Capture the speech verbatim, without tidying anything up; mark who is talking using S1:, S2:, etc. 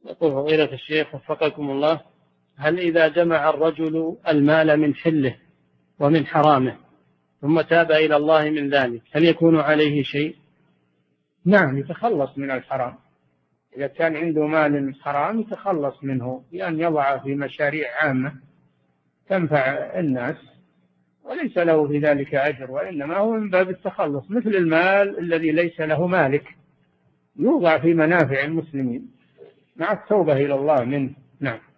S1: يقول فضيلة الشيخ وفقكم الله: هل إذا جمع الرجل المال من حله ومن حرامه ثم تاب إلى الله من ذلك هل يكون عليه شيء؟
S2: نعم، يتخلص من الحرام. إذا كان عنده مال حرام يتخلص منه بأن يضعه في مشاريع عامة تنفع الناس، وليس له في ذلك أجر، وإنما هو من باب التخلص، مثل المال الذي ليس له مالك يوضع في منافع المسلمين مع التوبة إلى الله منه. نعم.